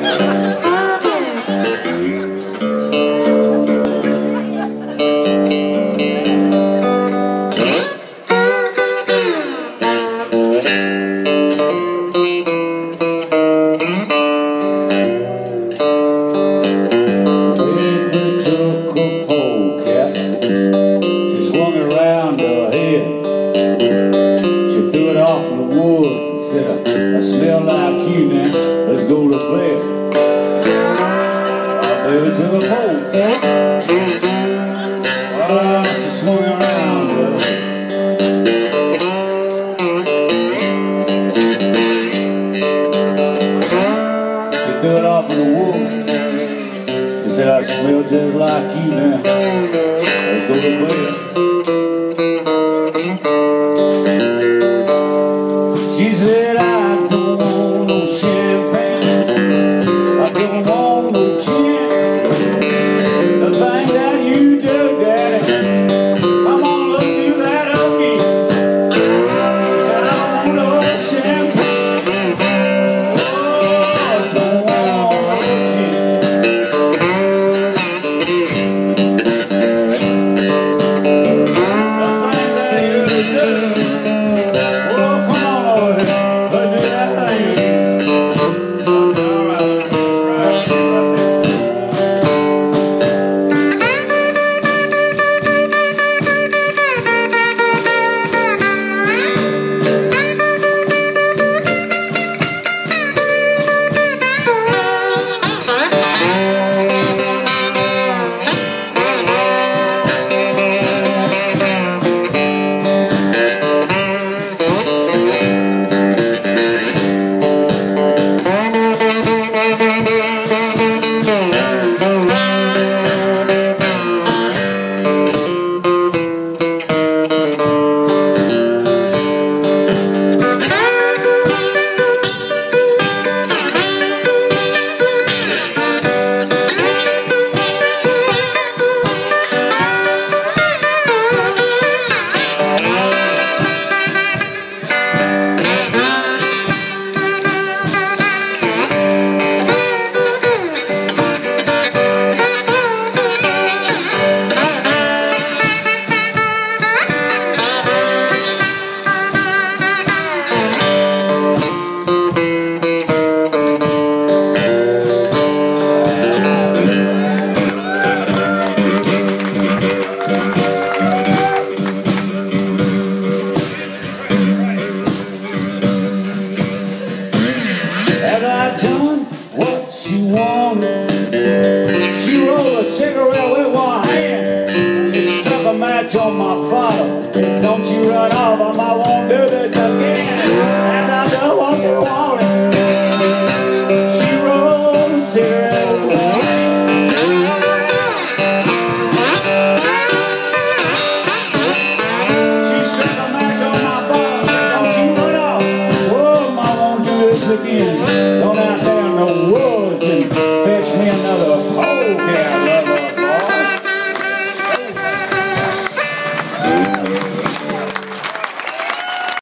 I smell like you now, let's go to bed. Our baby took a polecat. She swung around her. She threw it off in the woods. She said, I smell just like you now, let's go to bed. She said, I don't want no champagne, I don't want no gin. The thing that you do, Daddy, come on, let's do that again. She said, I don't want no champagne, oh, I don't want no gin. The thing that you do, she rolled a cigarette with one hand. She stuck a match on my bottle. Don't you run off, I won't do this again. And I know what you wanted. She rolled a cigarette with one hand. She stuck a match on my bottle. Said, don't you run off. Whoa, I won't do this again. Going out there in the woods and